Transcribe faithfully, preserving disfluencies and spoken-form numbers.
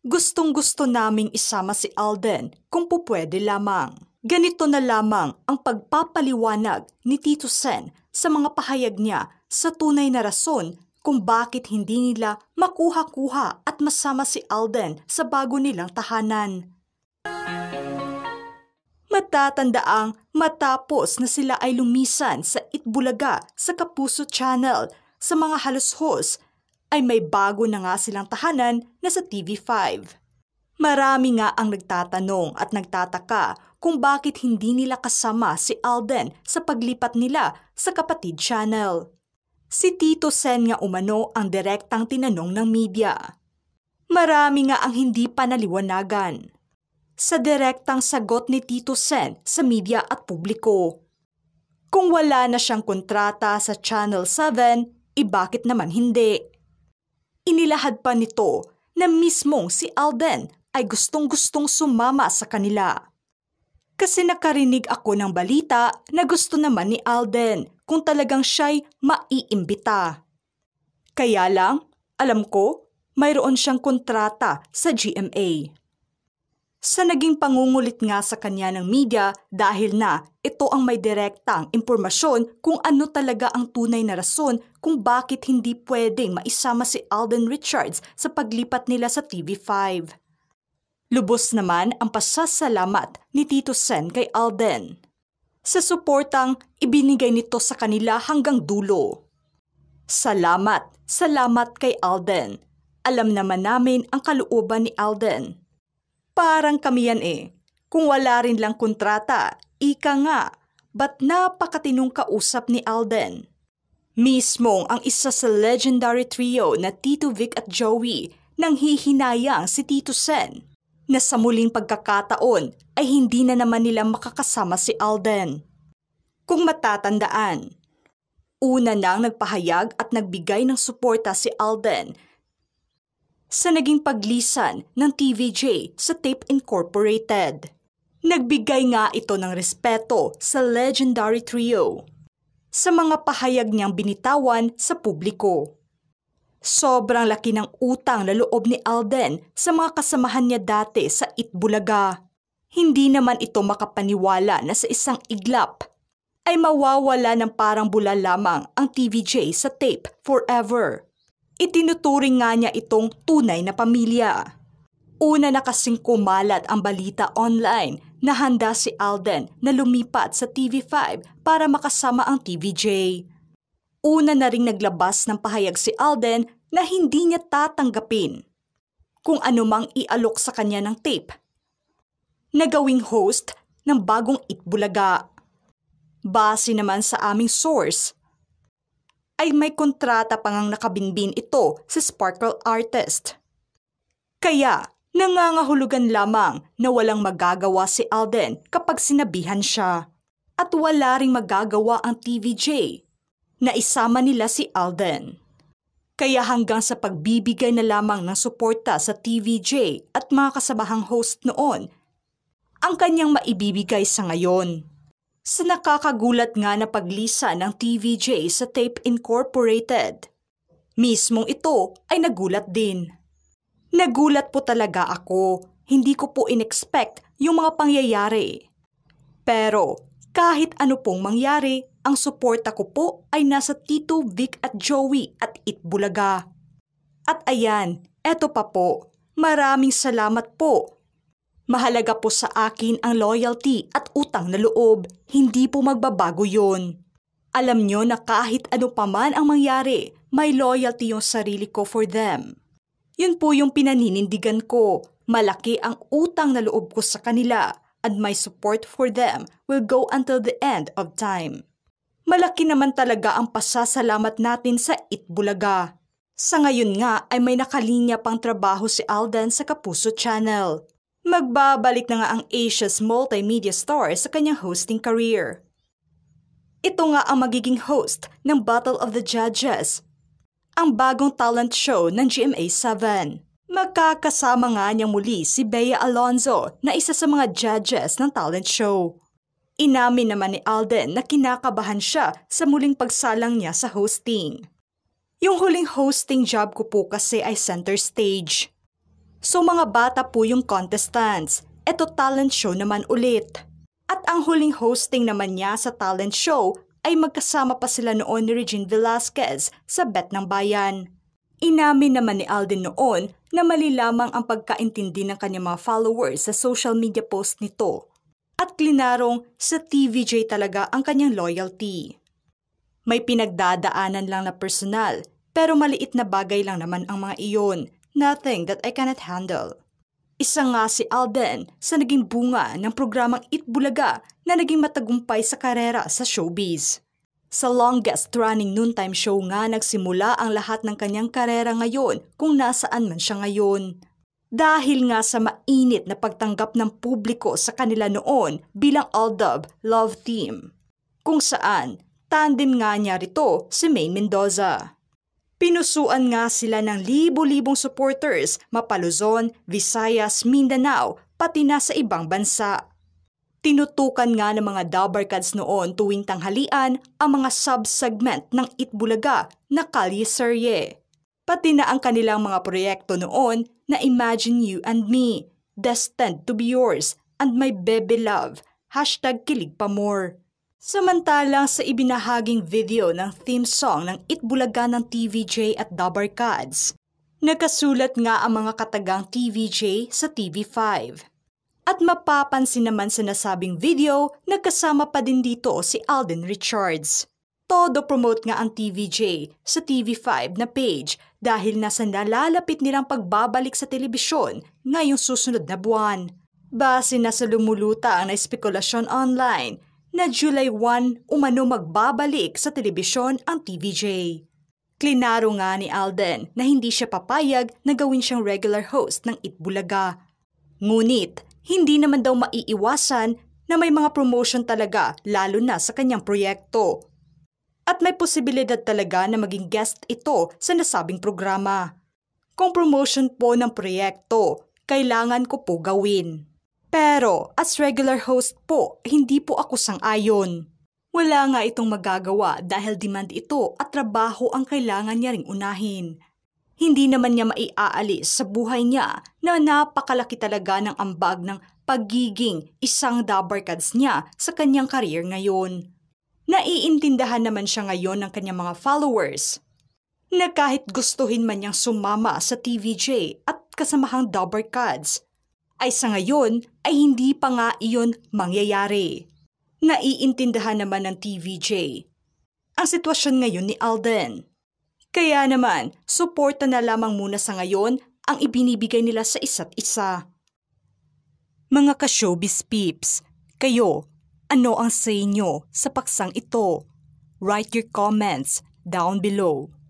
Gustong-gusto naming isama si Alden kung pupwede lamang. Ganito na lamang ang pagpapaliwanag ni Tito Sen sa mga pahayag niya sa tunay na rason kung bakit hindi nila makuha-kuha at masama si Alden sa bago nilang tahanan. Matatandaang matapos na sila ay lumisan sa Itbulaga sa Kapuso Channel sa mga halos-hos, ay may bago na nga silang tahanan na sa T V five. Marami nga ang nagtatanong at nagtataka kung bakit hindi nila kasama si Alden sa paglipat nila sa Kapatid Channel. Si Tito Sen nga umano ang direktang tinanong ng media. Marami nga ang hindi pa naliwanagan sa direktang sagot ni Tito Sen sa media at publiko. Kung wala na siyang kontrata sa Channel seven, eh bakit naman hindi? Inilahad pa nito na mismong si Alden ay gustong-gustong sumama sa kanila. Kasi nakarinig ako ng balita na gusto naman ni Alden kung talagang siya'y maiimbita. Kaya lang, alam ko, mayroon siyang kontrata sa G M A. Sa naging pangungulit nga sa kanya ng media dahil na ito ang may direktang impormasyon kung ano talaga ang tunay na rason kung bakit hindi pwedeng maisama si Alden Richards sa paglipat nila sa T V five. Lubos naman ang pasasalamat ni Tito Sen kay Alden sa suportang ibinigay nito sa kanila hanggang dulo. Salamat, salamat kay Alden. Alam naman namin ang kalooban ni Alden. Parang kami yan eh. Kung wala rin lang kontrata, ika nga, ba't napakatinong kausap ni Alden? Mismong ang isa sa legendary trio na Tito Vic at Joey nang hihinayang si Tito Sen na sa muling pagkakataon ay hindi na naman nila makakasama si Alden. Kung matatandaan, una nang nagpahayag at nagbigay ng suporta si Alden sa naging paglisan ng T V J sa Tape Incorporated. Nagbigay nga ito ng respeto sa legendary trio sa mga pahayag niyang binitawan sa publiko. Sobrang laki ng utang na loob ni Alden sa mga kasamahan niya dati sa Itbulaga. Hindi naman ito makapaniwala na sa isang iglap ay mawawala ng parang bula lamang ang T V J sa tape forever. Itinuturing nga niya itong tunay na pamilya. Una na kasing kumalat ang balita online na handa si Alden na lumipat sa T V five para makasama ang T V J. Una na ring naglabas ng pahayag si Alden na hindi niya tatanggapin kung anumang ialok sa kanya ng tape na gawing host ng bagong Itbulaga. Base naman sa aming source, ay may kontrata pang ang nakabinbin ito sa Sparkle Artist. Kaya, nangangahulugan lamang na walang magagawa si Alden kapag sinabihan siya. At wala ring magagawa ang T V J na isama nila si Alden. Kaya hanggang sa pagbibigay na lamang ng suporta sa T V J at mga kasabahang host noon, ang kanyang maibibigay sa ngayon. Sa nakakagulat nga na paglisa ng T V J sa Tape Incorporated, mismong ito ay nagulat din. Nagulat po talaga ako, hindi ko po in-expect yung mga pangyayari. Pero kahit ano pong mangyari, ang suporta ko po ay nasa Tito Vic at Joey at Itbulaga. At ayan, eto pa po, maraming salamat po. Mahalaga po sa akin ang loyalty at utang na loob. Hindi po magbabago yon. Alam nyo na kahit ano paman ang mangyari, may loyalty yung sarili ko for them. Yun po yung pinaninindigan ko. Malaki ang utang na loob ko sa kanila and my support for them will go until the end of time. Malaki naman talaga ang pasasalamat natin sa Itbulaga. Sa ngayon nga ay may nakalinya pang trabaho si Alden sa Kapuso Channel. Magbabalik na nga ang Asia's multimedia star sa kanyang hosting career. Ito nga ang magiging host ng Battle of the Judges, ang bagong talent show ng G M A seven. Magkakasama nga niyang muli si Bea Alonzo na isa sa mga judges ng talent show. Inamin naman ni Alden na kinakabahan siya sa muling pagsalang niya sa hosting. Yung huling hosting job ko po kasi ay center stage. So mga bata po yung contestants. Eto talent show naman ulit. At ang huling hosting naman niya sa talent show ay magkasama pa sila noon ni Regine Velasquez sa Bet ng Bayan. Inamin naman ni Alden noon na mali lamang ang pagkaintindi ng kanyang mga followers sa social media post nito. At klinarong sa T V J talaga ang kanyang loyalty. May pinagdadaanan lang na personal, pero maliit na bagay lang naman ang mga iyon. Nothing that I cannot handle. Isa nga si Alden sa naging bunga ng programang Itbulaga na naging matagumpay sa karera sa showbiz. Sa longest-running noontime show nga nagsimula ang lahat ng kanyang karera ngayon kung nasaan man siya ngayon. Dahil nga sa mainit na pagtanggap ng publiko sa kanila noon bilang Aldab Love Team. Kung saan, tandem nga niya rito si Maine Mendoza. Pinusuan nga sila ng libo-libong supporters mapa Luzon, Visayas, Mindanao, pati na sa ibang bansa. Tinutukan nga ng mga Dabarkads noon tuwing tanghalian ang mga sub-segment ng Itbulaga na Kalye Serye. Pati na ang kanilang mga proyekto noon na Imagine You and Me, Destined to be Yours, and My Baby Love, hashtag Kilig Pa More. Samantalang sa ibinahaging video ng theme song ng Itbulaga ng T V J at Dabarkads, nagkasulat nga ang mga katagang T V J sa T V five. At mapapansin naman sa nasabing video, nagkasama pa din dito si Alden Richards. Todo promote nga ang T V J sa T V five na page dahil nasa nalalapit nilang pagbabalik sa telebisyon ngayong susunod na buwan. Base na sa lumulutang na espekulasyon online, na July first umano magbabalik sa telebisyon ang T V J. Klinaro nga ni Alden na hindi siya papayag na gawin siyang regular host ng Itbulaga. Ngunit, hindi naman daw maiiwasan na may mga promotion talaga lalo na sa kanyang proyekto. At may posibilidad talaga na maging guest ito sa nasabing programa. Kung promotion po ng proyekto, kailangan ko po gawin. Pero as regular host po, hindi po ako sang-ayon. Wala nga itong magagawa dahil demand ito at trabaho ang kailangan niya ring unahin. Hindi naman niya maiaalis sa buhay niya na napakalaki talaga ng ambag ng pagiging isang Dabarkads niya sa kanyang career ngayon. Naiintindahan naman siya ngayon ng kanyang mga followers na kahit gustuhin man niyang sumama sa T V J at kasamahang Dabarkads, ay sa ngayon ay hindi pa nga iyon mangyayari. Naiintindahan naman ng T V J ang sitwasyon ngayon ni Alden. Kaya naman, suporta na lamang muna sa ngayon ang ibinibigay nila sa isa't isa. Mga ka-showbiz peeps, kayo, ano ang say nyo sa paksang ito? Write your comments down below.